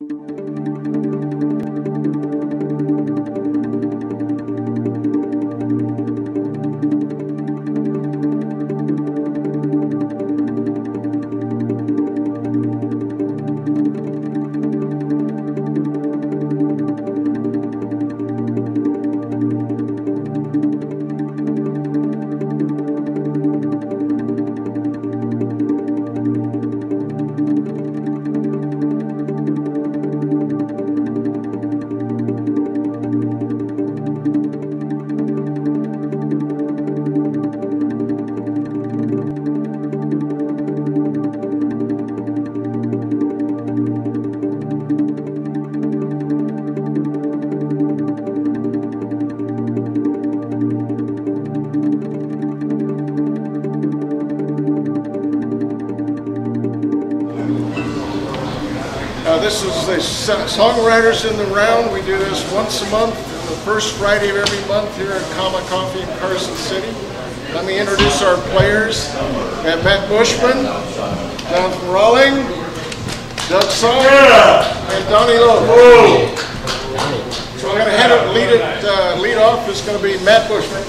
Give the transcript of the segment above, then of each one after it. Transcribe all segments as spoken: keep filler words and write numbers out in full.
Uh, this is the Songwriters in the Round. We do this once a month, the first Friday of every month here at Comma Coffee in Carson City. Let me introduce our players. We have Matt Bushman, Jonathan Rawling, Doug Sawyer, and Donnie Lowe. So I'm going to head it, lead it, uh, lead off is going to be Matt Bushman.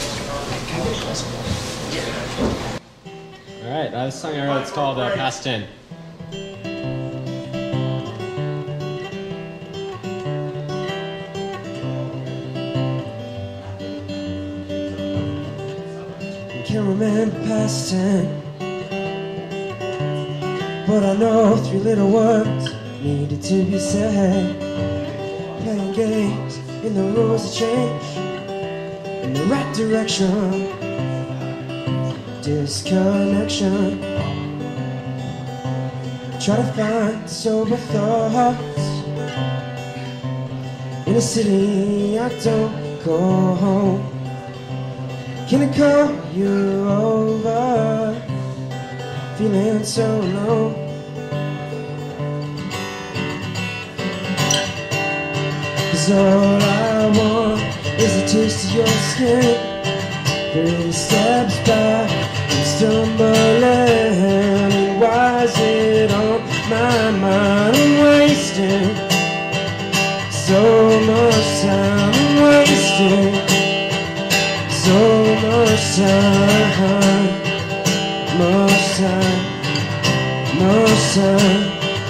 All right, uh, this song I wrote is called uh, Past ten. Can't remember past ten, but I know three little words needed to be said. Playing games in the rules that change in the right direction. Disconnection. Try to find sober thoughts in a city I don't call home. Can I call you over? Feeling so alone. Cause all I want is a taste of your skin. Three steps back, I'm stumbling. And why is it on my mind? I'm wasting so much time. I'm wasting so much time, much time, much time.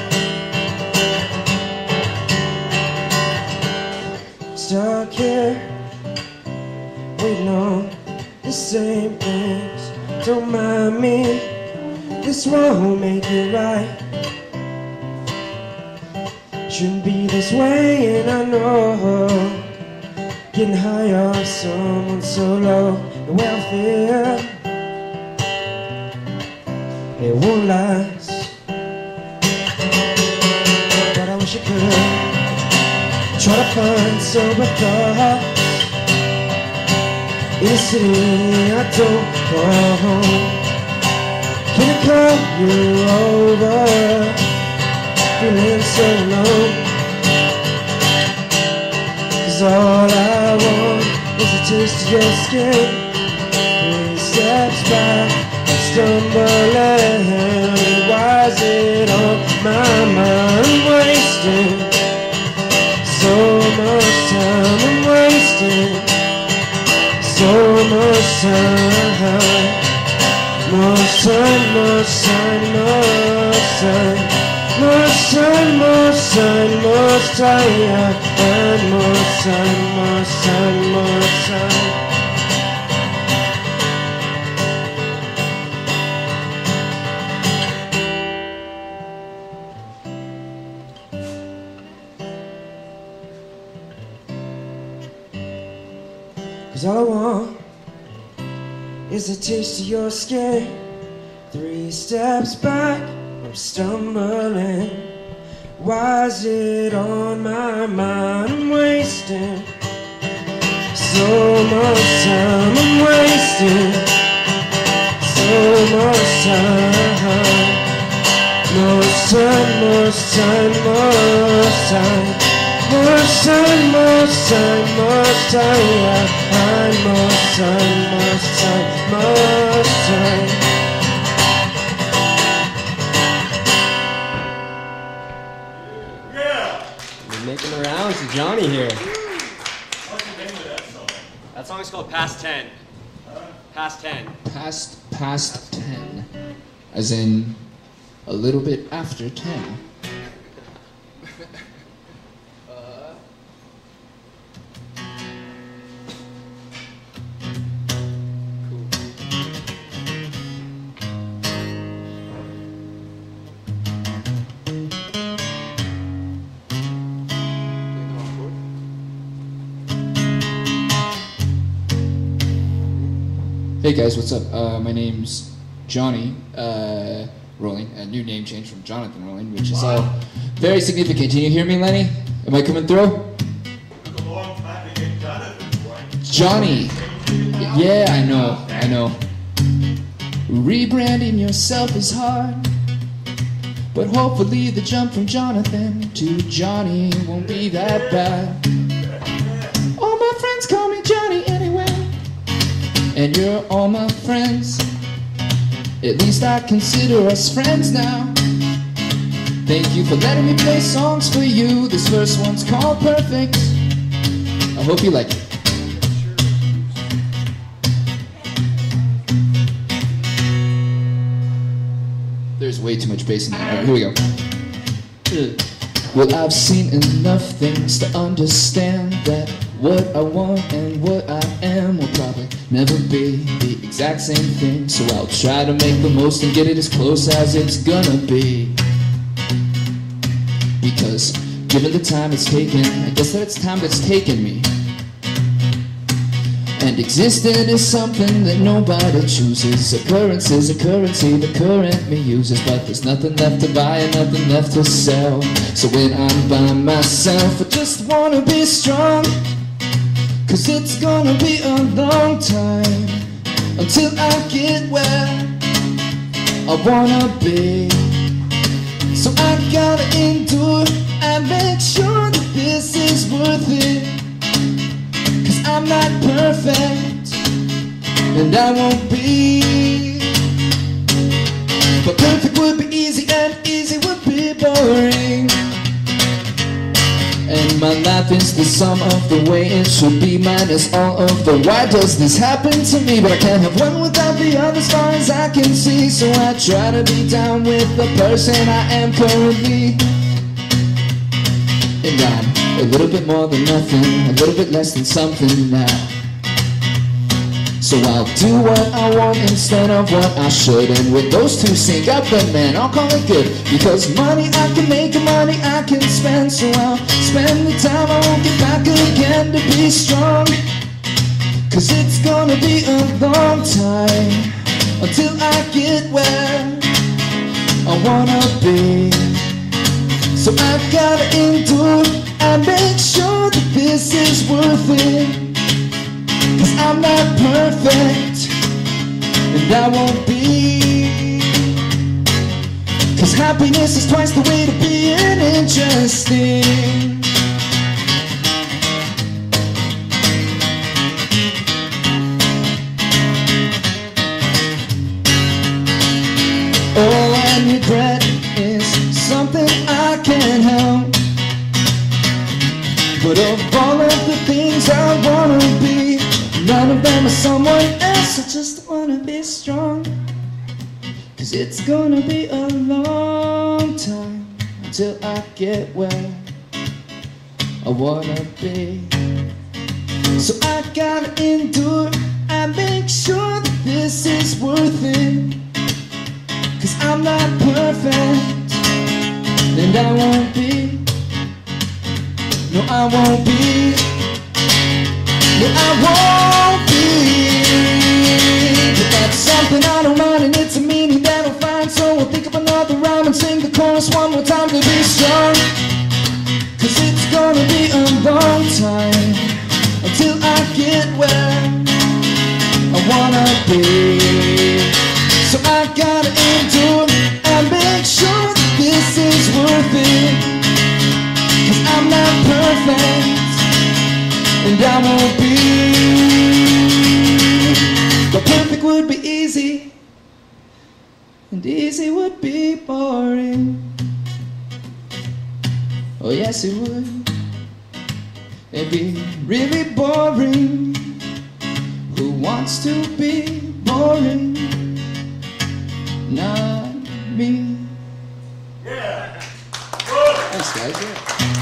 Stuck here, waiting on the same things. Don't mind me, this won't make it right. Shouldn't be this way, and I know. Getting high off someone so low, the welfare, it won't last. But I wish I could try to find sober thoughts in a city I don't call home. Can I call you over? Feeling so alone. Cause all I want is a taste of your skin. Three steps back, I'm stumbling. Why is it on my mind? I'm wasting so much time. I'm wasting so much time. Much time, much time, much time. Much time, much time, much time, and much time, much time, much time. Cause all I want is a taste of your skin. Three steps back, I'm stumbling. Why is it on my mind? I'm wasting so much time. I'm wasting so much time. Much time, much time, much time. Much time, much time, much time. Much time, much time, much time. Yeah! Johnny here. What's the name of that song? That song is called Past ten. Past ten. Past, past ten. As in, a little bit after ten. Hey guys, what's up? Uh, my name's Johnny uh, Rolling, a new name change from Jonathan Rolling, which is uh, very significant. Can you hear me, Lenny? Am I coming through? Took a long time to get Jonathan right. Johnny! Yeah, I know, I know. Rebranding yourself is hard, but hopefully the jump from Jonathan to Johnny won't be that bad. All my friends call me Johnny anyway, and you're all my friends. At least I consider us friends now. Thank you for letting me play songs for you. This first one's called Perfect. I hope you like it. There's way too much bass in there. Alright, here we go. Well, I've seen enough things to understand that what I want and what I am will probably never be the exact same thing. So I'll try to make the most and get it as close as it's gonna be. Because given the time it's taken, I guess that it's time that's taken me. And existing is something that nobody chooses. Occurrence is a currency the current me uses. But there's nothing left to buy and nothing left to sell. So when I'm by myself, I just wanna be strong. Cause it's gonna be a long time until I get where I wanna be. So I gotta endure and make sure that this is worth it. Cause I'm not perfect, and I won't be. But perfect would be easy and easy would be boring. And my life is the sum of the way it should be, minus all of the why does this happen to me. But I can't have one without the other as far as I can see. So I try to be down with the person I am currently. And I'm a little bit more than nothing, a little bit less than something now. So I'll do what I want instead of what I should. And when those two sync up, then man, I'll call it good. Because money I can make and money I can spend. So I'll spend the time I won't get back again to be strong. Cause it's gonna be a long time until I get where I wanna be. So I gotta endure and make sure that this is worth it. Cause I'm not perfect, and I won't be. Cause happiness is twice the way to being interesting. Oh, and regret is something I can't help. But of all of the things I wanna be, none of them are someone else. I just wanna be strong. Cause it's gonna be a long time until I get where I wanna be. So I gotta endure and make sure that this is worth it. Cause I'm not perfect, and I won't be. No, I won't be. No, I won't be. But that's something I don't mind, and it's a meaning that I'll find. So I'll think of another rhyme and sing the chorus one more time to be strong. Cause it's gonna be a long time until I get where I wanna be. So I gotta endure and make sure that this is worth it. Cause I'm not perfect, and I won't be. But perfect would be easy, and easy would be boring. Oh yes it would. it'd be really boring. Who wants to be boring? Not me. Yeah. Thanks, guys. Yeah.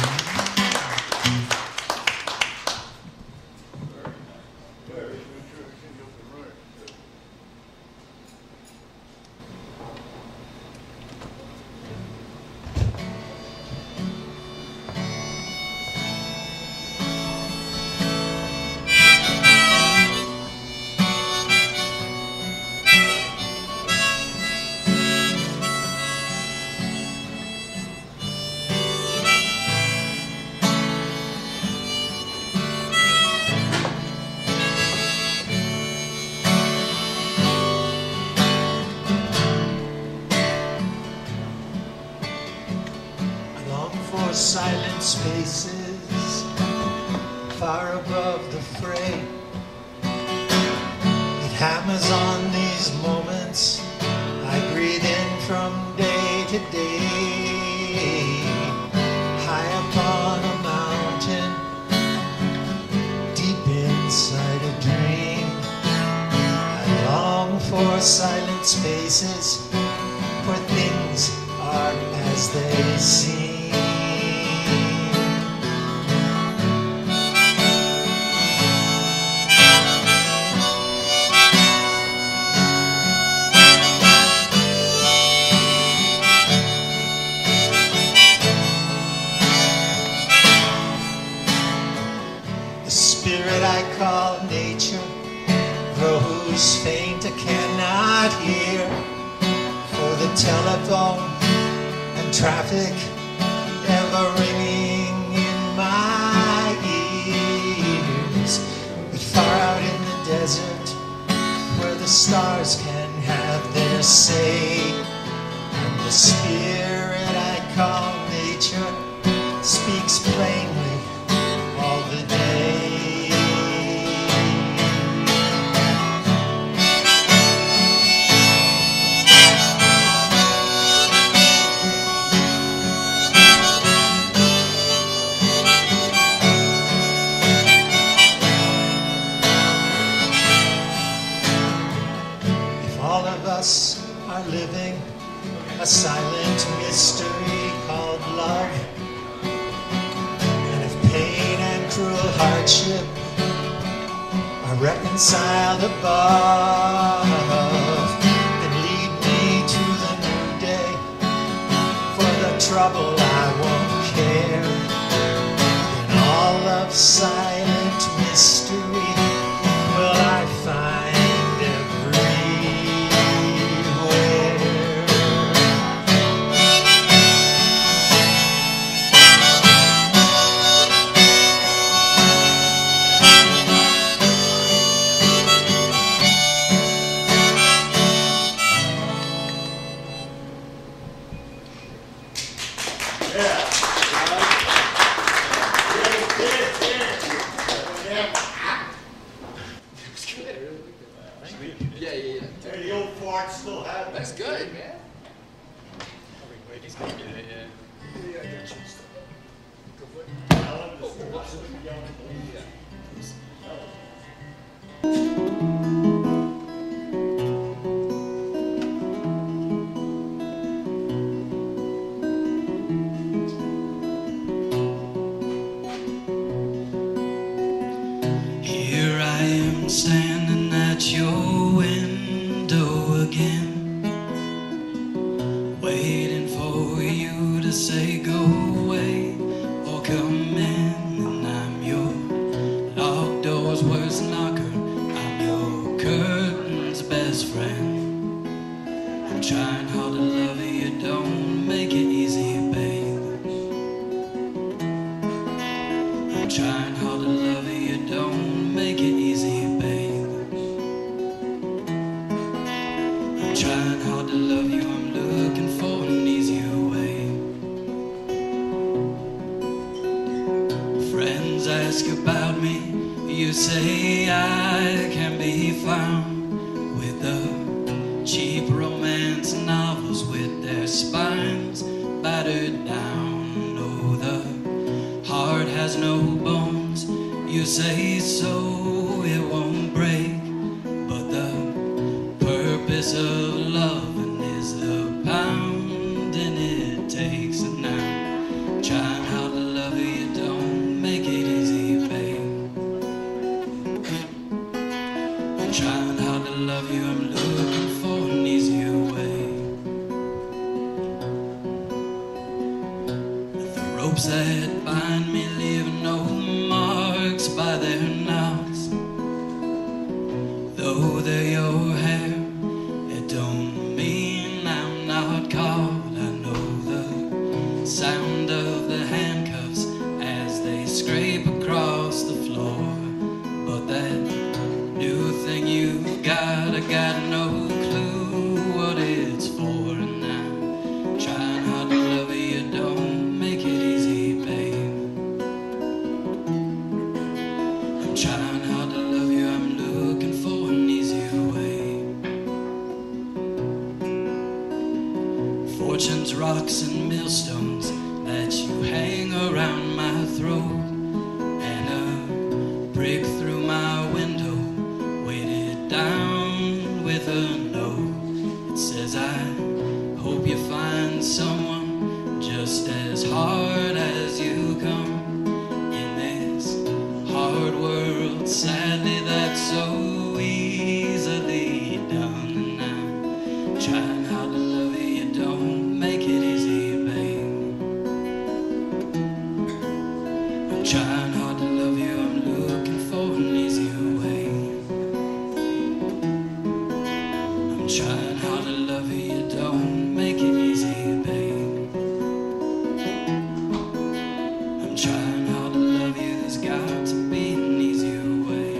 Silent spaces far above the fray. It hammers on these moments I breathe in from day to day. High upon a mountain, deep inside a dream, I long for silent spaces where things are as they seem. Call nature grows faint, I cannot hear, for the telephone and traffic ever ringing in my ears. But far out in the desert, where the stars can have their say, and the spirit I call nature speaks plainly all the day. Are living a silent mystery called love, and if pain and cruel hardship are reconciled above, then lead me to the new day. For the trouble I won't care. In all of silent mystery will I find Yeah, yeah, yeah. Hey, the old fart still have it. That's good, man. He's gonna get it, yeah. Yeah, I got you. Tell him to watch the young Here I am standing at your window again, waiting for you to say go away or come in. And I'm your locked door's worst knocker, I'm your curtain's best friend. I'm trying hard to love you, don't make it easy, babe. I'm trying hard to love you, don't make it easy, babe. I'm trying hard to love you, I'm looking for an easier way. Friends ask about me, you say I can be found with the cheap romance novels with their spines battered down. Oh, the heart has no bones, you say so, it won't break. But the purpose of loving is the pounding it takes. And now, trying how to love you, you don't make it easy, babe. I'm trying hard to love you, I'm looking for an easier way. The ropes that bind me leave no marks by their knots. Though they're your hair, it don't mean I'm not caught. I know the sound of the handcuffs as they scrape across the floor. But that new thing you've got, I got no clue what it's for. And I'm trying hard to love you, you don't make it easy, babe. I'm trying hard to love you, I'm looking for an easier way. Fortunes, rocks, and millstones that you hang around my throat, and a brick through my window weighted down with a note. It says, I hope you find someone just as hard as you come in this hard world. Sadly, that's so easily done. And I'm trying hard to love you, you don't make it easy, babe. I'm trying hard to love you, I'm looking for an easier way. I'm trying hard to love you, you don't make it easy, babe. I'm trying hard to love you, there's got to be an easier way.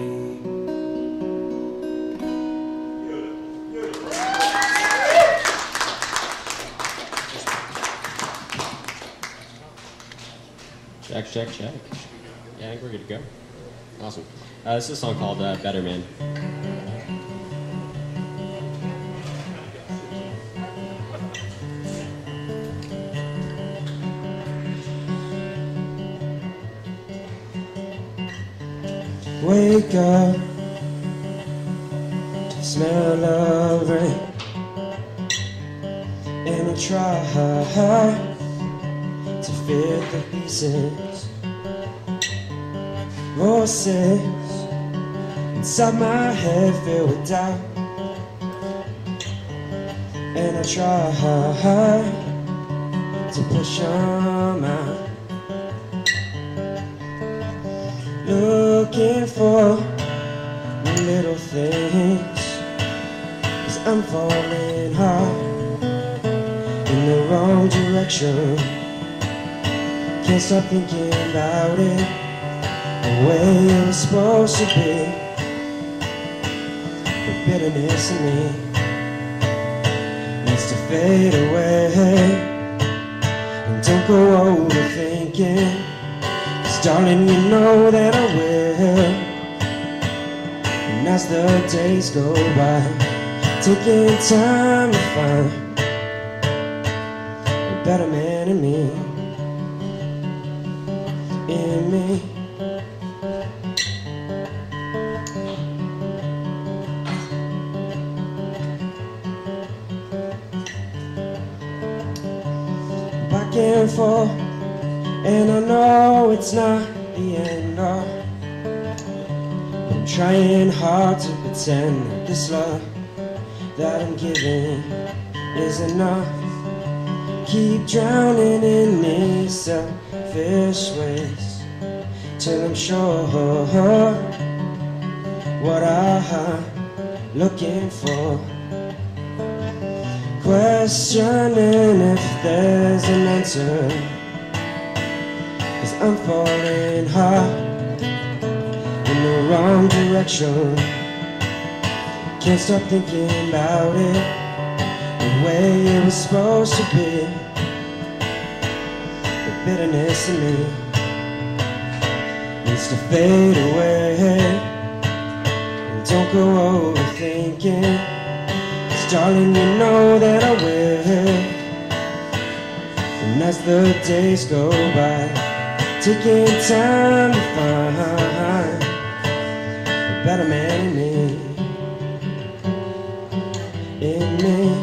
Check, check, check. Yeah, I think we're good to go. Awesome. Uh, this is a song called uh, Better Man. Wake up to the smell of rain, and I try to fit the pieces. Voices inside my head filled with doubt, and I try to push them out. Looking for little things, 'cause I'm falling hard in the wrong direction. Can't stop thinking about it, the way it was supposed to be. The bitterness in me needs to fade away. And don't go overthinking, 'cause darling, you know that I will. And as the days go by, taking time to find a better man in me, in me. Back and forth, and I know it's not the end of. I'm trying hard to pretend that this love that I'm giving is enough. Keep drowning in these selfish ways till I'm sure what I'm looking for. Questioning if there's an answer, 'cause I'm falling hard in the wrong direction. Can't stop thinking about it, the way it was supposed to be. The bitterness in me needs to fade away. And don't go overthinking, 'cause darling, you know that I will. And as the days go by, taking time to find a better man in me, in me,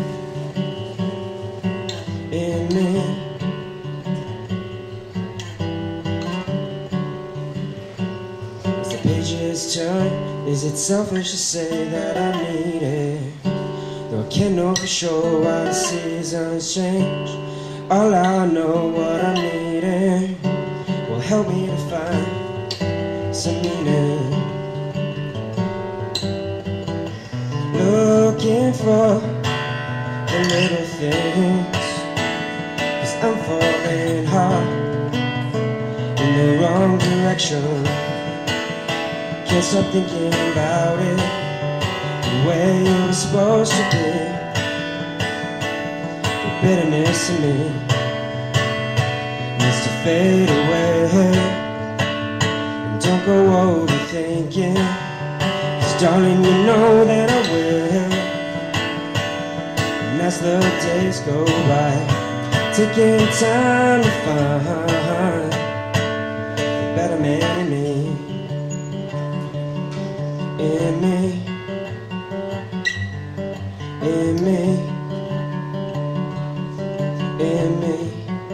in me. As the pages turn, is it selfish to say that I need it? Though I can't know for sure why the seasons change. All I know what I'm needing will help me to find some meaning. Looking for the little things, 'cause I'm falling hard in the wrong direction. Can't stop thinking about it the way it was supposed to be. The bitterness in me needs to fade away. And don't go overthinking, 'cause darling, you know that I will. And as the days go by, taking time to find the better man in me, in me, in me, in me,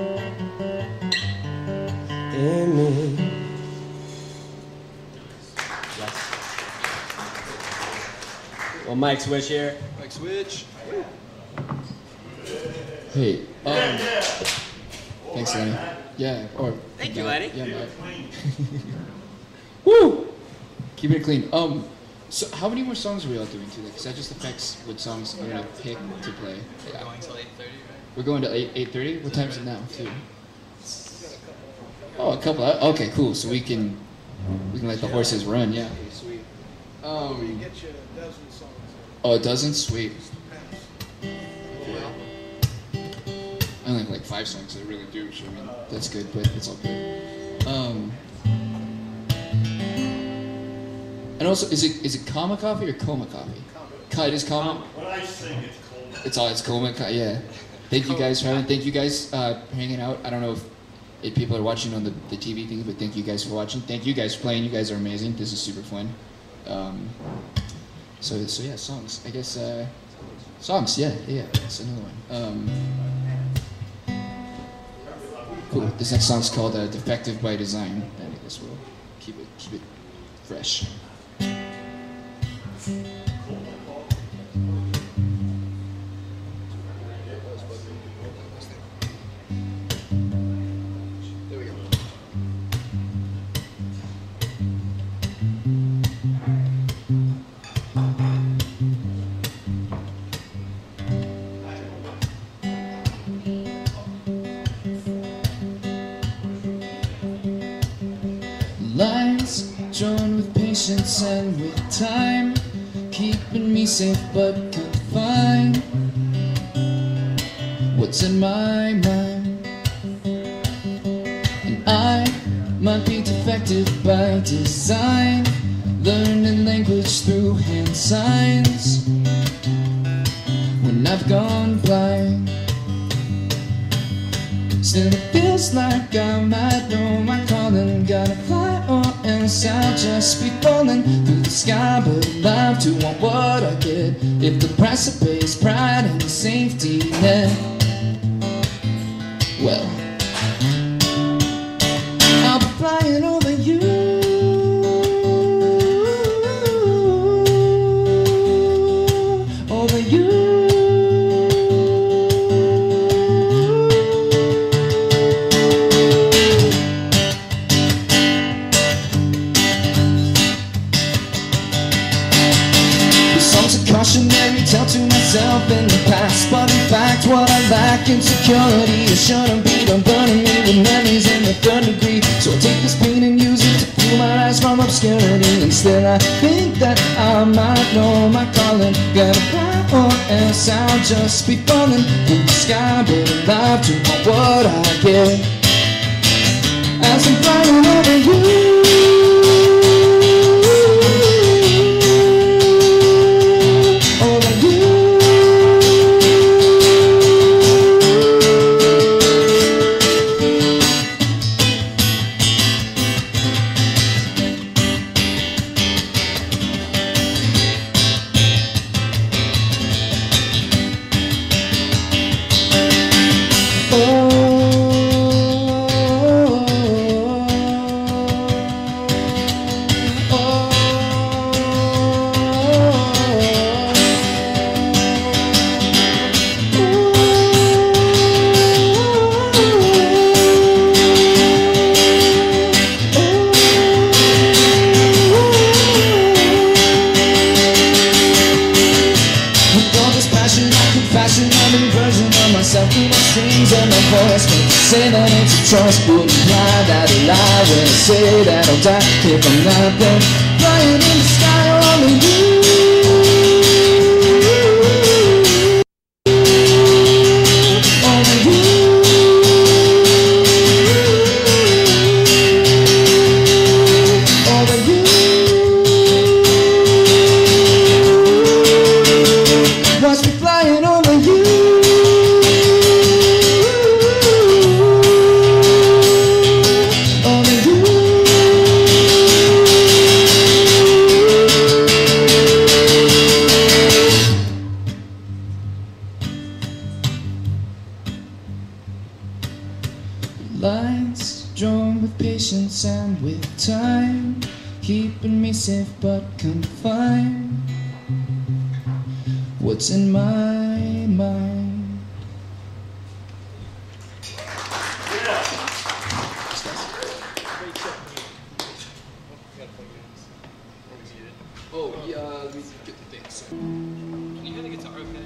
in me. Well, Mike Switch here. Like switch. Hey, um, thanks, Lenny. Yeah, or Thank you, Lenny. Yeah, Mike. Woo! Keep it clean. Um, so how many more songs are we all doing today? Because that just affects what songs I'm gonna pick to play. Yeah. Going till eight thirty, right? We're going to eight eight thirty. What time is it now? Too. Oh, a couple. Okay, cool. So we can we can let the horses run. Yeah. Okay, sweet. Um. Get you a dozen songs. Oh, a dozen? Sweet. I only have like five songs. I really do. So I mean, that's good, but it's all good. Um. And also, is it is it Kama coffee or Coma coffee? Ka, it is Kama. When I sing, it's cold. It's all it's Coma. Ka, yeah. Thank you guys for having. Thank you guys uh, for hanging out. I don't know if, if people are watching on the, the T V thing, but thank you guys for watching. Thank you guys for playing. You guys are amazing. This is super fun. Um, so so yeah, songs. I guess uh, songs. Yeah yeah. That's another one. Um, cool. This next song's called uh, "Defective by Design." And I guess we'll keep it keep it fresh. There we go. Lines drawn with patience and with time, keeping me safe but confined. What's in my mind? And I might be defective by design, learning language through hand signs when I've gone blind. Still it feels like I might know my calling. Gotta fly or else I'll just be falling through the sky. But alive to want what I get, if the price I pay is pride and safety net. Well, I'll be flying over you, over you. Cautionary tale to myself in the past, but in fact what I lack insecurity. It shouldn't be done burning me with memories in the third degree. So I take this pain and use it to fuel my eyes from obscurity. And still I think that I might know my calling. Gotta fly or else I'll just be falling through the sky, but alive to want what I get as I'm flying over you. my voice, but to say that it's a choice wouldn't imply that I lie when I say that I'll die if I'm not there. Flying in the sky only you. Lights drawn with patience and with time, keeping me safe but confined. What's in my mind? Oh, yeah, let me get the things. Can you hear the guitar okay?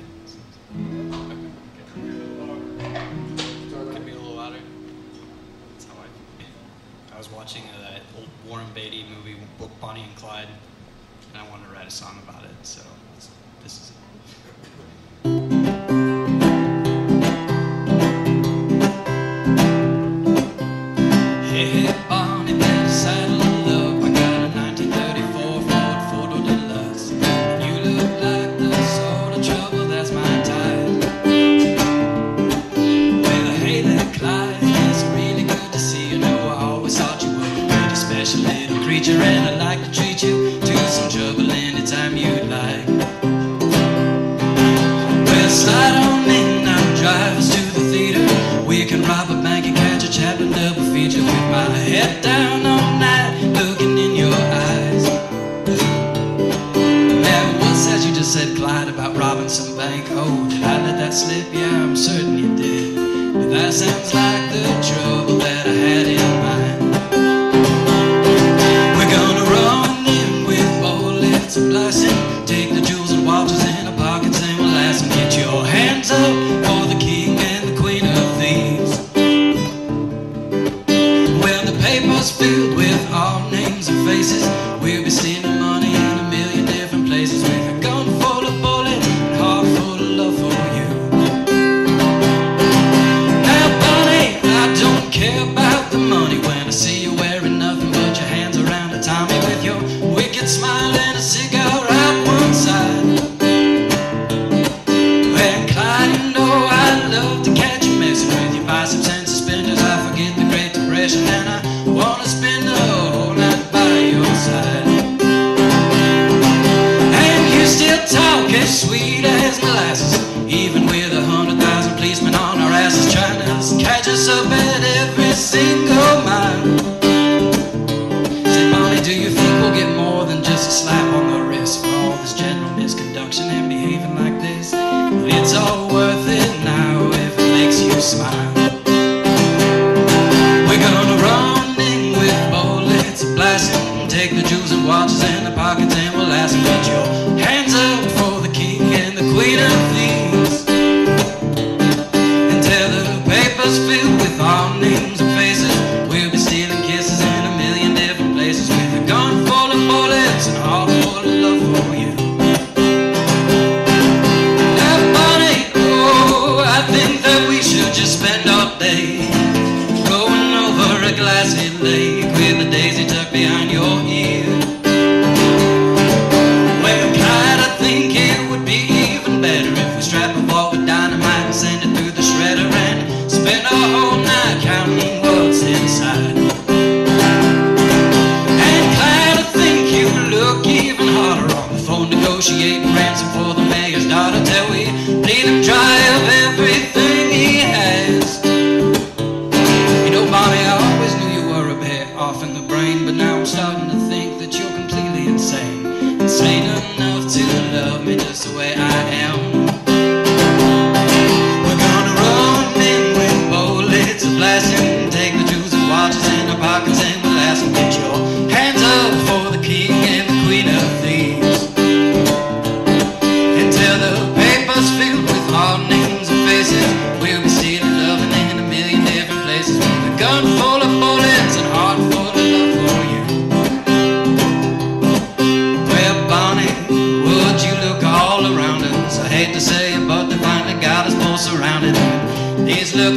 Can be a little louder. That's how I I was watching that old Warren Beatty movie, Book Bonnie and Clyde, and I wanted to write a song about it, so this is it. Hey, Bonnie, better saddle up. I got a nineteen thirty-four Ford Photo Deluxe. You look like the sort of trouble that's my type. Well, hey there, Clyde, it's really good to see you. Know I always thought you were a pretty special little creature, and I'd like to treat you to some trouble anytime you'd like. Well, slide on in, I'll drive us to the theater. We can rob a bank and catch a Chaplin double feature with my head down all night, looking in your eyes. Now, what's that you just said, Clyde, about robbing some bank? Oh, did I let that slip? Yeah, I'm certain you did. But that sounds like the trouble that I had in mind. We're gonna run in with bullets and blasting, take the jewels and watches in our pockets and we'll ask them, get your hands up for the king and the queen of thieves. Well, the paper's filled with our names and faces. We'll be stealing money in a million different places with a gun full of bullets and heart full of love for you. Now, Bonnie, I don't care about the money when I see you wearing nothing but your hands around a Tommy with your wicked smile and a cigar out one side. Well, Clyde, you know I love to catch you messing with your biceps and suspenders. I forget the Great Depression and I wanna spend the whole night by your side. And you still talk as sweet as molasses, even with a hundred thousand policemen on our asses trying to catch us up at every single mile. Say, Bonnie, do you think we'll get more than just a slap on the wrist for all this general misconduction and behaving like this? Well, it's all worth it now if it makes you smile. We're gonna run in with bullets and blasting, take the jewels and watches in the pockets and we'll ask them, get your hands up for the king and the queen of thieves. And tell the papers filled with our names and faces, we'll be stealing kisses in a million different places with a gun full of bullets and a heart full of love for you. Now, Bonnie, oh, I think that we should just spend all day going over a glassy lake with a daisy tucked behind your ear. Well, Clyde, I think it would be even better if we strap a vault with dynamite and send it through the shredder and spend our whole night counting what's inside. And Clyde, I think you look even harder on the phone negotiating ransom for the mayor's daughter till we bleed him dry of everything he has. You know, Bonnie, I always knew you were a bear.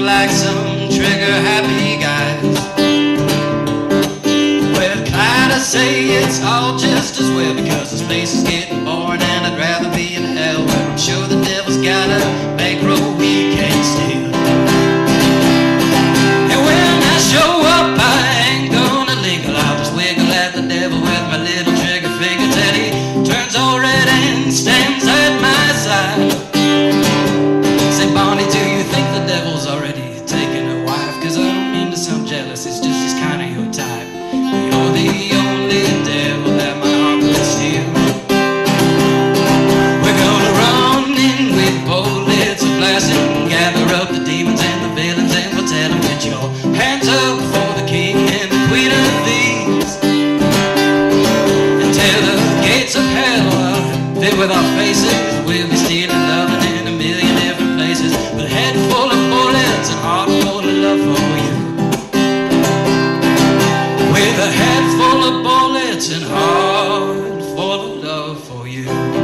like some trigger-happy guys. Well, Clyde, I say it's all just as well, because this place is getting boring and I'd rather be in hell, where I'm sure the devil's got a bankroll we can't steal. And when I show up, I ain't gonna linger. I'll just wiggle at the devil with my little trigger finger till he turns all red and stands at my side. Say, Bonnie, do you think the devil's already taken a wife? Cause I don't mean to sound jealous, it's just he's kinda your type. You're the only devil that my heart could steal. We're gonna run in with bullets a blasting, gather up the demons and the villains, and we'll tell them, get your hands up for the king and the queen of thieves. And till the gates of hell are filled with our faces, we'll be stealing, loving in a million different places, with a head full of bullets and a heart full of love for you. With a head full of bullets and a heart full of love for you.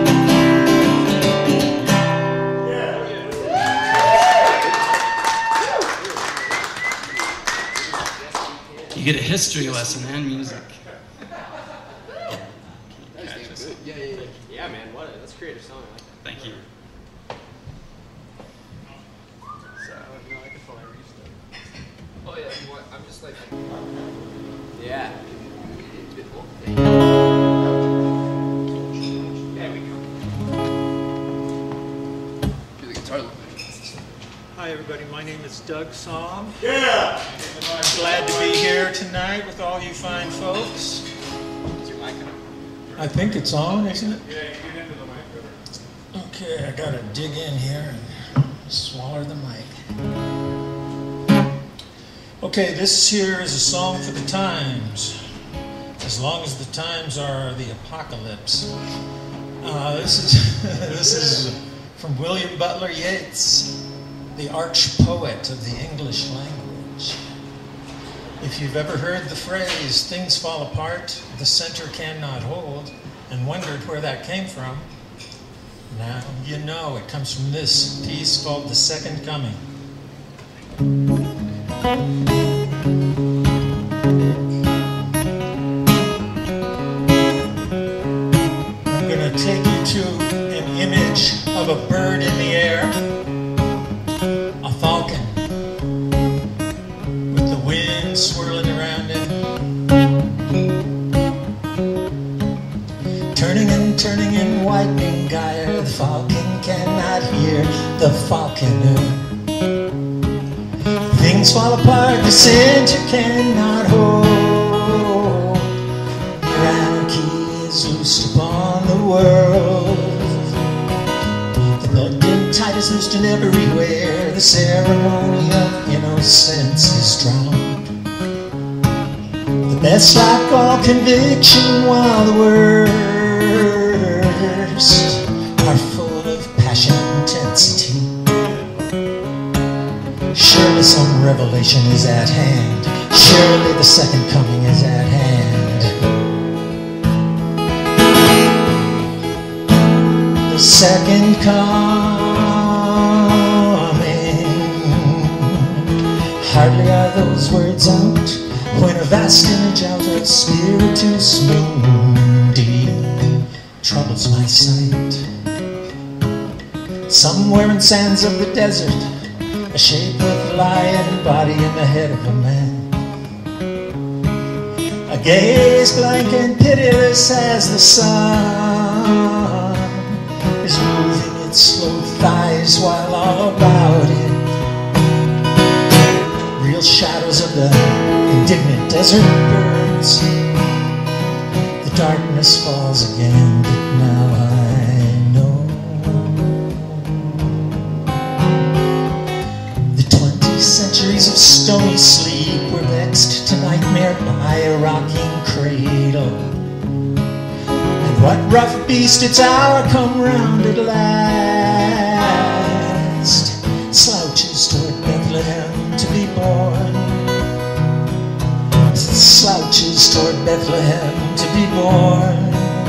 You get a history lesson and music. Yeah, yeah, yeah. Yeah, man, what a, that's a creative song. I like that. Thank you. So, you know, I can probably restart. Oh, yeah, you want, I'm just like, yeah. There we go. Do the guitar. Hi everybody, my name is Doug Somm. Yeah! I'm glad to be here tonight with all you fine folks. Is your mic on? I think it's on, isn't it? Yeah, you get into the mic. Okay, I gotta dig in here and swallow the mic. Okay, this here is a song for the times. As long as the times are the apocalypse. Uh, this is this is from William Butler Yeats, the arch poet of the English language. If you've ever heard the phrase, things fall apart, the center cannot hold, and wondered where that came from, now you know it comes from this piece called The Second Coming. I'm going to take you to an image of a bird in the air, a falcon, with the wind swirling around it, turning and turning in widening gyre. The falcon cannot hear the falconer. Things fall apart, the center cannot hold. Your anarchy is loosed upon the world. The blood and tide is loosed in everywhere. The ceremony of innocence is drowned. The best lack all conviction, while the worst are full of passion and intensity. Surely some revelation is at hand. Surely the second coming is at hand. The second coming. Hardly are those words out when a vast image out of spiritus mundi troubles my sight. Somewhere in sands of the desert, a shape with lion body in the head of a man. A gaze blank and pitiless as the sun is moving its slow thighs, while all about it real shadows of the indignant desert birds. The darkness falls again, but now I know. Centuries of stony sleep were vexed to nightmare by a rocking cradle. And what rough beast its hour come round at last slouches toward Bethlehem to be born. Slouches toward Bethlehem to be born.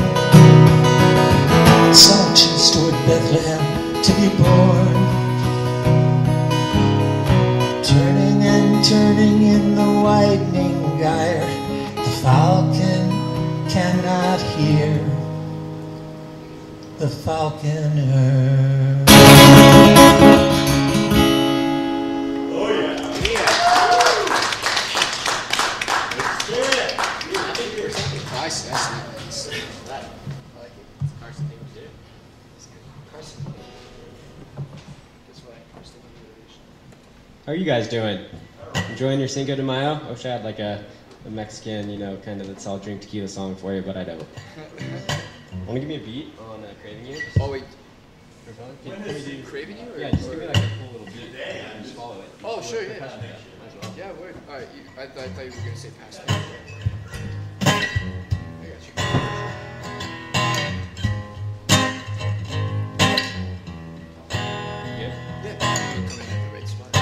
Slouches toward Bethlehem to be born. To burning in the widening gyre. The falcon cannot hear the falconer. Oh yeah. Nice, that's nice. I like it. It's a Carson thing to do. Carson. Guess what? Carson. How are you guys doing? Enjoying your Cinco de Mayo? I wish I had like a, a Mexican, you know, kind of let's all drink tequila song for you, but I don't. Want to give me a beat on uh, Craving You? Oh wait, For fun? Can, can we do, Craving You? Or, yeah, just or, give me like a cool little beat and just follow it. Oh, sure, yeah. Might as well. Yeah, word. All right, you, I, th I thought you were gonna say pass me. I got you. Good? Yeah, you're coming at the right spot.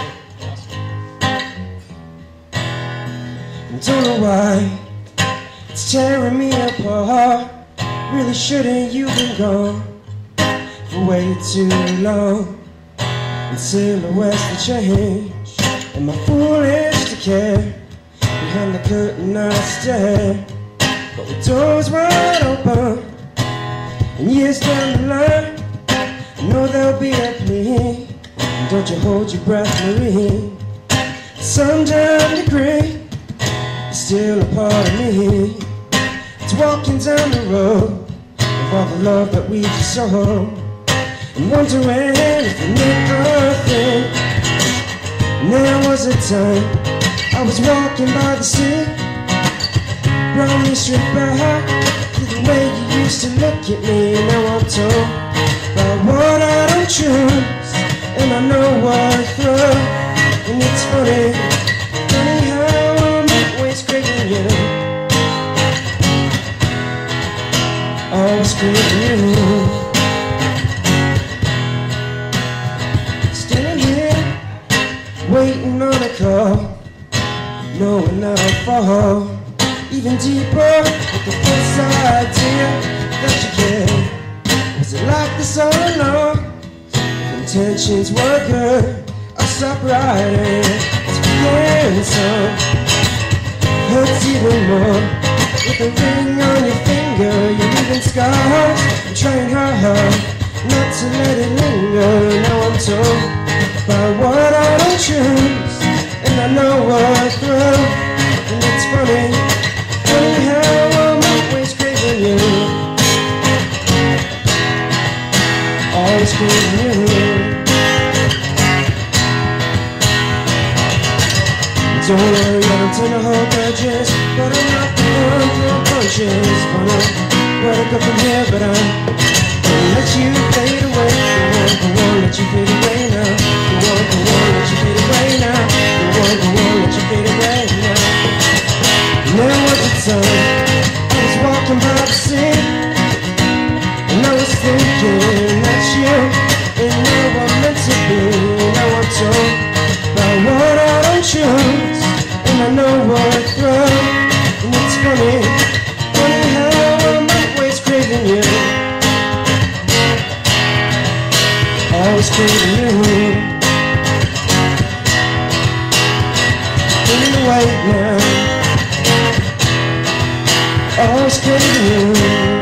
Awesome. Don't know why it's tearing me apart. Really shouldn't you been gone for way too long. And silhouettes that change, am I foolish to care? Behind the curtain I stare, but with doors wide open. And years down the line, I know there'll be a plea. And don't you hold your breath, Marie. Some damn degree, still a part of me. It's walking down the road of all the love that we just saw, and wondering if it meant nothing. And there was a time I was walking by the sea, brought me straight back to the way you used to look at me. Now I'm told by what I don't choose, and I know what I throw. And it's funny, funny how I'm always craving you, always craving you. Standing here, waiting on a call, knowing that I'll fall even deeper with the false idea that you care. Was it like this all along? If intentions were good, I'll stop writing. It's beginning some hurts even more. With a ring on your finger, you're leaving scars. I'm trying hard not to let it linger. Now I'm told by what I don't choose, and I know what I throw. And it's funny, funny how I'm always craving you, always craving you. Don't worry, I don't tend to hold grudges, but I'm not the one for punches. Wanna where to go from here, but I'm gonna let you fade away. The one, the one, let you fade away now. The one, the one, let you fade away now. The one, the one, let you fade away now. And there was a time I was walking by the sea, and I was thinking that's you, and now I'm meant to be. Now I'm told by what I don't choose, and I know what I throw. And it's funny, funny how I'm always craving you, always craving you. Feeling awake now, always craving you.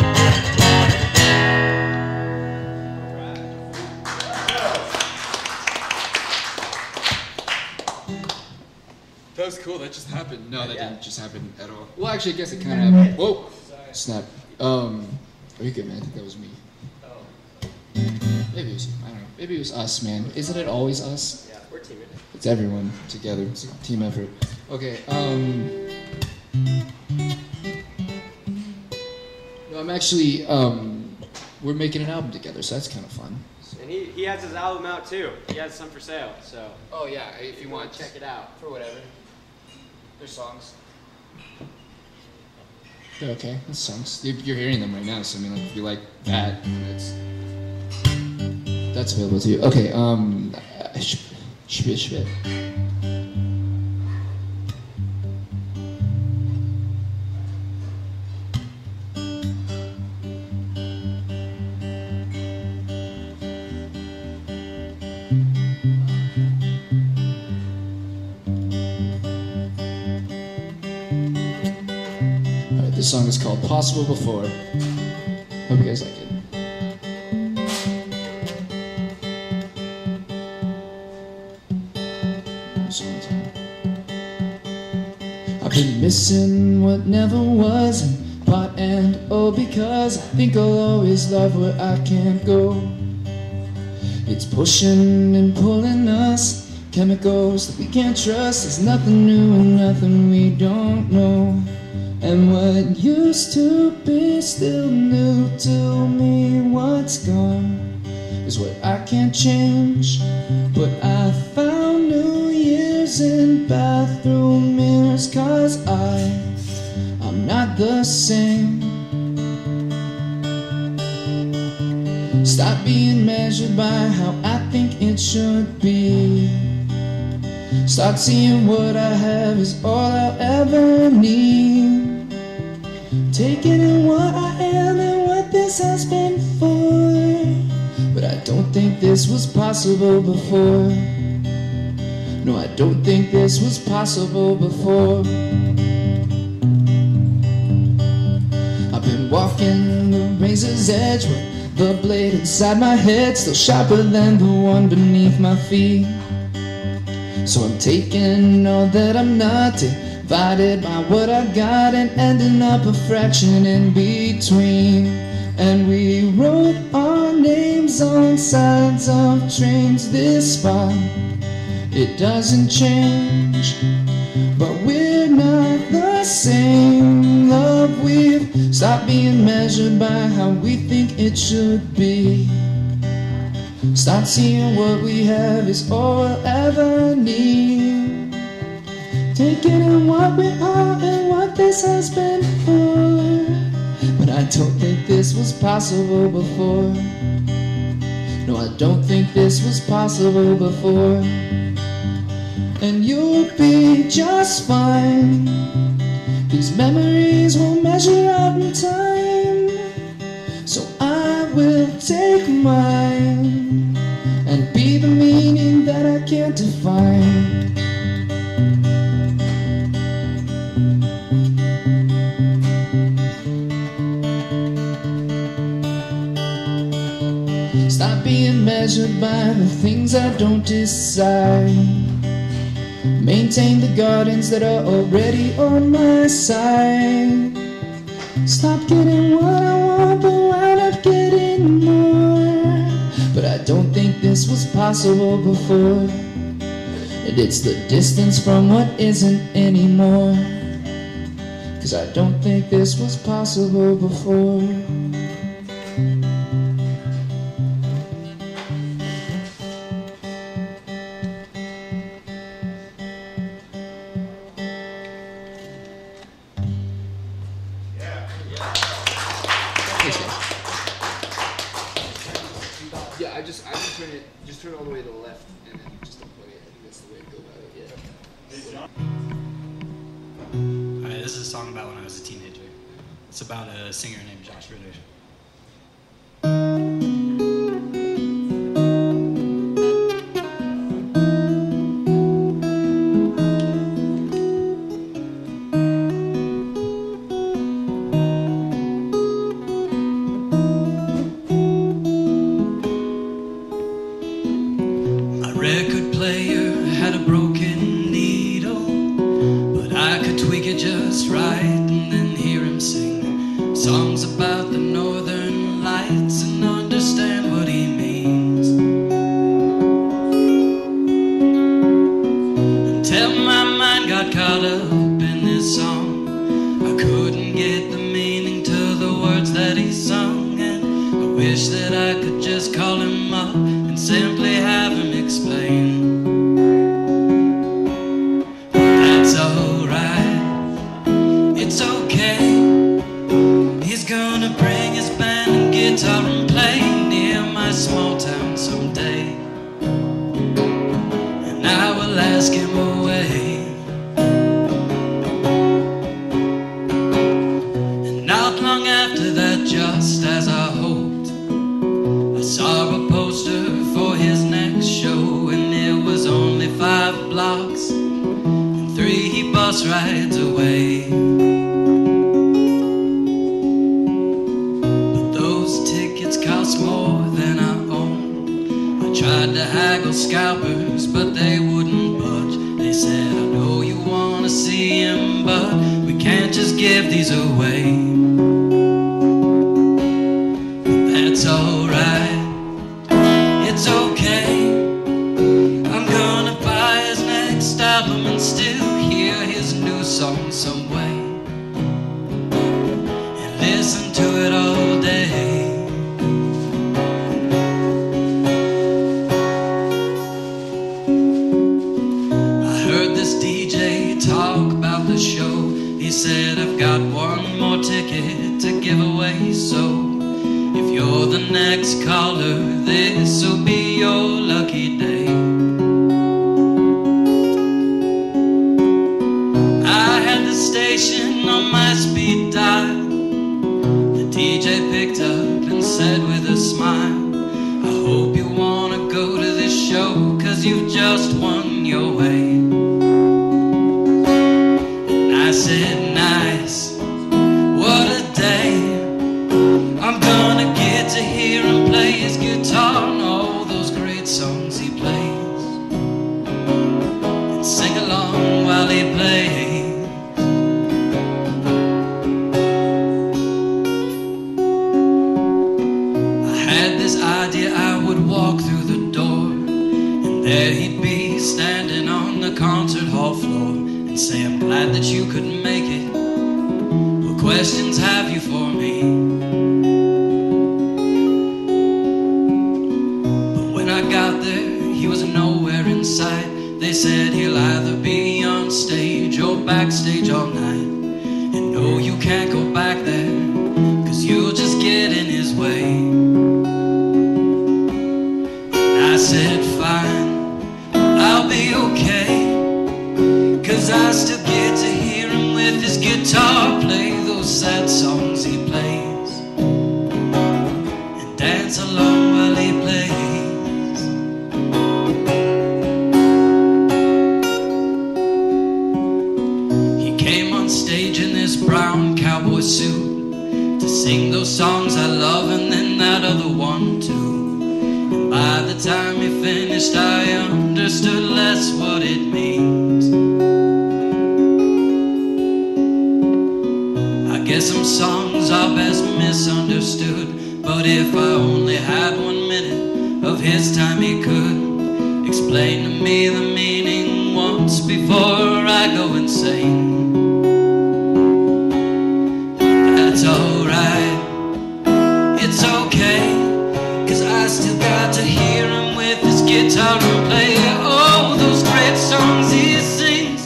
That was cool. That just happened. No, that Yeah. didn't just happen at all. Well, actually, I guess it kind of happened. Whoa! Snap. Um, are you good, man? I think that was me. Maybe it was you. I don't know. Maybe it was us, man. Isn't it always us? Yeah, we're teaming. It's everyone together. It's a team effort. Okay. Um. No, I'm actually. Um, we're making an album together, so that's kind of fun. And he, he has his album out too. He has some for sale, so Oh yeah, if if you you want to check it out. for whatever. There's songs. They're okay. That's songs. You're, you're hearing them right now, so I mean, like, if you like that, that's that's available to you. Okay. Um. Shit. Shit. Shit. This song is called Possible Before. Hope you guys like it. I've been missing what never was, in part and all because I think I'll always love where I can't go. It's pushing and pulling us, chemicals that we can't trust. There's nothing new and nothing we don't know. And what used to be still new to me, what's gone is what I can't change. But I found New Year's in bathroom mirrors, cause I, I'm not the same. Stop being measured by how I think it should be. Start seeing what I have is all I'll ever need. Taking in what I am and what this has been for. But I don't think this was possible before. No, I don't think this was possible before. I've been walking the razor's edge with the blade inside my head, still sharper than the one beneath my feet. So I'm taking all that I'm not, divided by what I got, and ending up a fraction in between. And we wrote our names on sides of trains. This spot, it doesn't change, but we're not the same. Love, we've stopped being measured by how we think it should be. Start seeing what we have is all we'll ever need. Taking in what we are and what this has been for. But I don't think this was possible before. No, I don't think this was possible before. And you'll be just fine. These memories will measure out in time. So I will take mine and be the meaning that I can't define. Stop being measured by the things I don't decide. Maintain the gardens that are already on my side. Stop getting what I want, but wound up getting more. But I don't think this was possible before. And it's the distance from what isn't anymore. Cause I don't think this was possible before. Yeah, I just I just turn it just turn it all the way to the left and then just unplug it. I think that's the way to go about it. Yeah. Alright, this is a song about when I was a teenager. It's about a singer named Josh Ritter. Record player had a broken needle, but I could tweak it just right and then hear him sing songs about the northern lights and understand what he means. Until my mind got caught up in this song, I couldn't get the meaning to the words that he sung, and I wish that I could just call him up and simply have him explain. But that's alright, it's okay. He's gonna bring his band and guitar and play near my small town someday, and I will ask him away. And not long after that, just as I hoped, I saw a poster for his next show, and it was only five blocks and three bus rides away. metal scalpers, but they wouldn't budge. They said, I know you wanna see him, but we can't just give these away. But that's alright, it's okay. I'm gonna buy his next album and still hear his new song some way, and listen to it all day. Talk about the show. He said, I've got one more ticket to give away, so if you're the next caller, this'll be your lucky day. I had the station on my speed dial. The D J picked up and said with a smile, I hope you wanna go to this show, 'cause you've just won your way. I said, nice, what a day. I'm gonna get to hear him play his guitar and all those great songs he plays, and sing along while he plays. I had this idea I would walk through the door, and there he'd be standing on the concert hall floor, and say, I'm glad that you couldn't make it. What questions have you for me? But when I got there, he was nowhere in sight. They said he'll either be on stage or backstage all night, and no, you can't go back there, 'cause you'll just get in his way. And I said, fine, I'll be okay, 'cause I still get to hear him with his guitar play those sad songs he plays, and dance along while he plays. He came on stage in this brown cowboy suit to sing those songs I love, and then that other one too. And by the time he finished, I understood less what it means. Guess some songs are best misunderstood, but if I only had one minute of his time, he could explain to me the meaning once before I go insane. That's alright, it's okay, 'cause I still got to hear him with his guitar and play all those great songs he sings.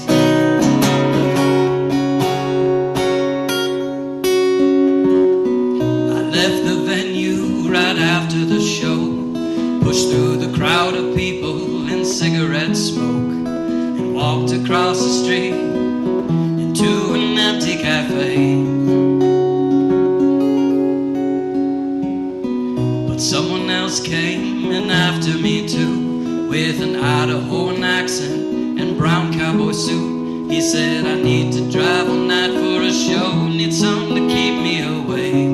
Right after the show, pushed through the crowd of people in cigarette smoke, and walked across the street into an empty cafe. But someone else came in after me too, with an Idahoan accent and brown cowboy suit. He said, I need to drive all night for a show, need something to keep me awake.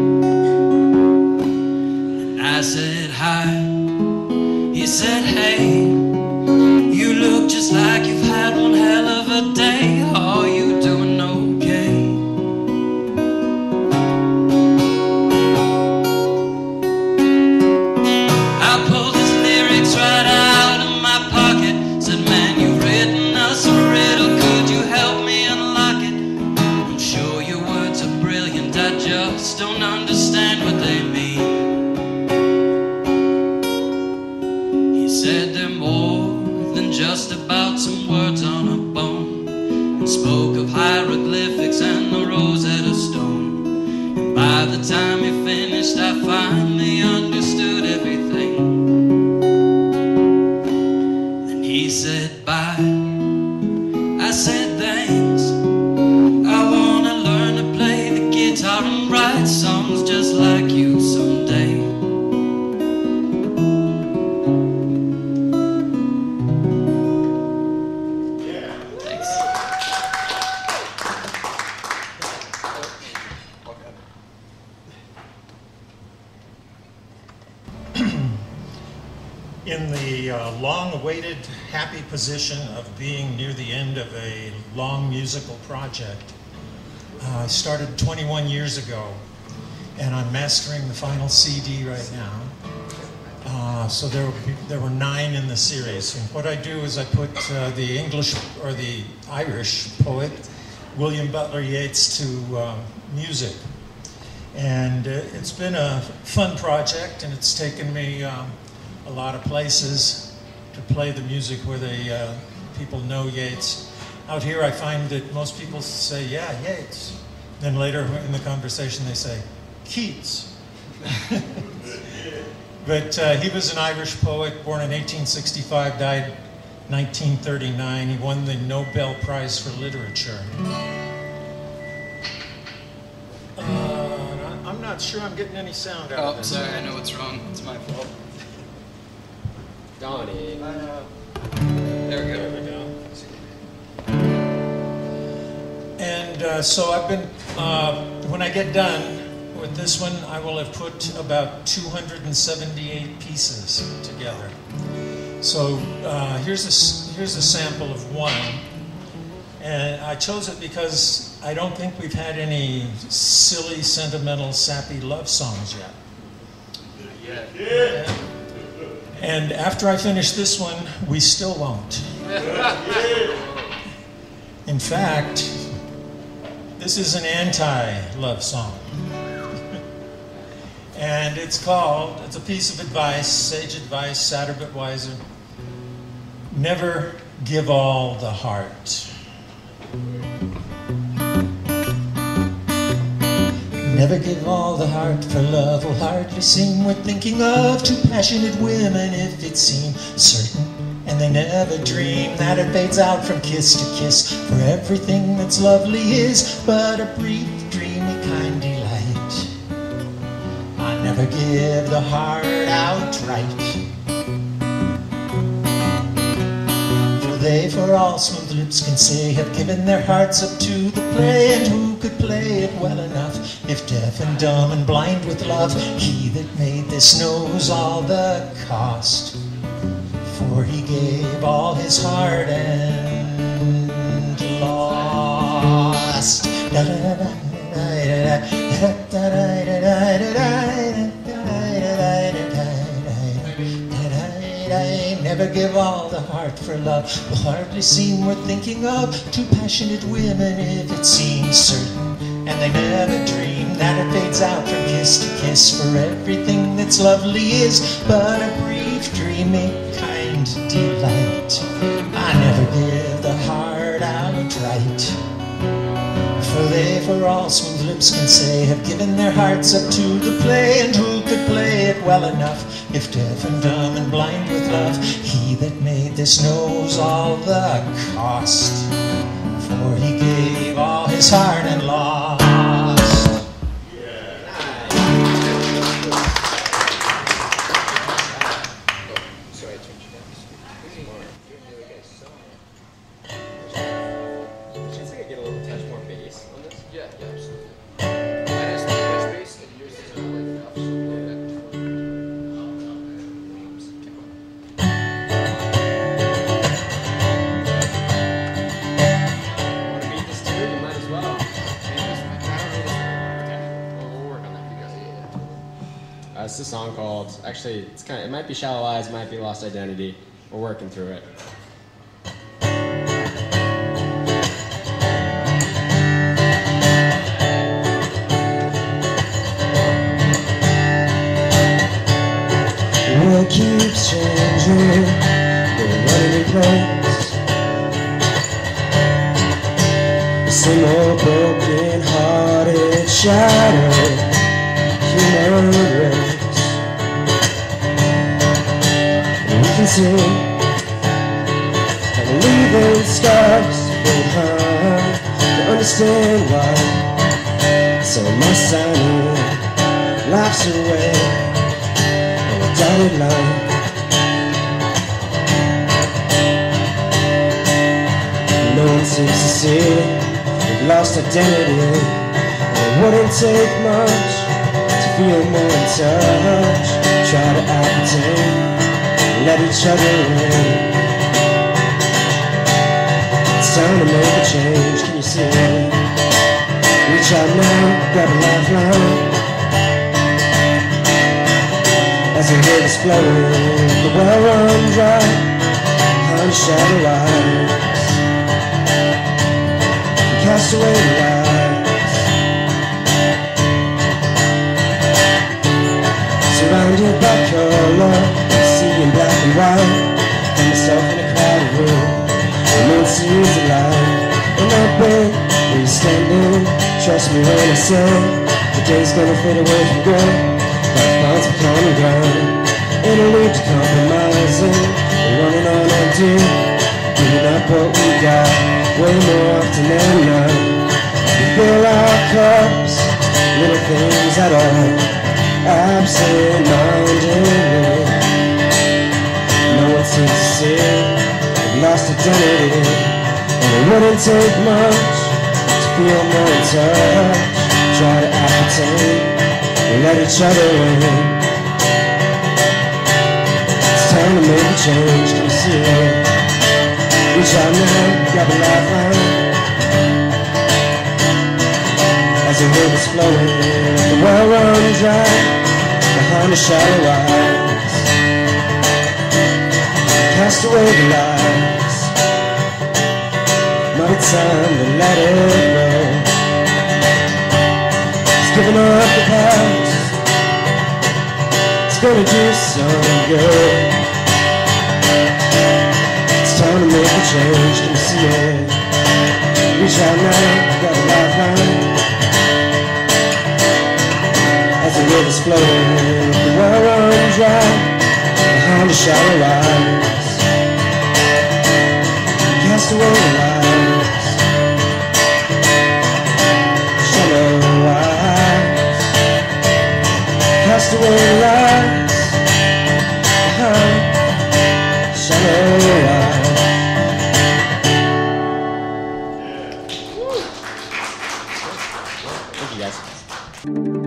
I said, hi. He said, hey, you look just like you've had one hell of a day. Are you doing okay? I pulled his lyrics right out of my pocket, said, man, you've written us a riddle, could you help me unlock it? I'm sure your words are brilliant, I just don't understand what they mean. Said they're more than just about some words on a bone, and spoke of hieroglyphics and the Rosetta Stone. And by the time he finished, I finally understood everything. Then he said bye. I said thanks. I wanna learn to play the guitar and write songs just like you someday. In the uh, long-awaited happy position of being near the end of a long musical project. Uh, I started twenty-one years ago, and I'm mastering the final C D right now. Uh, so there were, there were nine in the series. And what I do is I put uh, the English or the Irish poet William Butler Yeats to uh, music. And uh, it's been a fun project, and it's taken me um, a lot of places to play the music where they, uh, people know Yeats. Out here I find that most people say, yeah, Yeats. Then later in the conversation they say, Keats. But uh, he was an Irish poet, born in eighteen sixty-five, died nineteen thirty-nine. He won the Nobel Prize for Literature. Uh, I'm not sure I'm getting any sound out Oh, of this. sorry, I know what's wrong. It's my fault. Donnie. Uh, There we go. There we go. And uh, so I've been, uh, when I get done with this one, I will have put about two hundred seventy-eight pieces together. So uh, here's, a, here's a sample of one. And I chose it because I don't think we've had any silly, sentimental, sappy love songs yet. Yeah. And after I finish this one, we still won't. In fact, this is an anti-love song. And it's called, it's a piece of advice, sage advice, sadder but wiser. Never give all the heart. Never give all the heart, for love will hardly seem worth thinking of to passionate women if it seems certain. And they never dream that it fades out from kiss to kiss, for everything that's lovely is but a brief, dreamy kind delight. I never give the heart outright, for they for all smooth lips can say have given their hearts up to the play, and who could play it well enough if deaf and dumb and blind with love? He that made this knows all the cost, for he gave all his heart and lost. Never give all the heart, for love will hardly seem worth thinking of to passionate women if it seems certain. And they never dream that it fades out from kiss to kiss, for everything that's lovely is but a brief, dreamy kind delight. I never give the heart outright, for they for all smooth lips can say have given their hearts up to the play, and who could play it well enough if deaf and dumb and blind with love? He that made this knows all the cost, for he gave all his heart and lost. Uh, it's a song called, actually, it's kind of, it might be Shallow Eyes, it might be Lost Identity. We're working through it. The world keeps changing, we're running in place. The same old broken-hearted shadow human race. We can see and leaving scars behind to understand why so much silence laughs away on a dotted line. No one seems to see we've lost identity, and it wouldn't take much to feel more in touch. Try to ascertain let each other in. It's time to make a change, can you see it? Reach out now, grab a lifeline. As the river is flowing, the well runs dry behind the shadow lights. We cast away the lights, surrounded by color, seeing black and white. Find myself in a crowded room, the moon sees the light. In that bed where you're standing, trust me when I say the day's gonna fade away from good. Gotta find some common ground, ain't no need to compromising. We're running on empty, giving up what we got way more often than not. We fill our cups, little things at all, absent-mindedly. No one seems to see it, we've lost identity, and it wouldn't take much to feel more in touch. Try to ascertain, we let each other in. It's time to make a change, can you see it? Reach out now, grab a lifeline. As the river's flowing, the well runs dry behind the shallow eyes. Cast away the lights, now it's time to let it go. It's giving up the past, it's gonna do some good. It's time to make a change, can you see it? Reach out now, grab a lifeline. As the river's flowing, the well runs dry behind the shallow lights. Cast away the lights, shallow lights. Cast away the lights behind shallow lights. Thank you guys.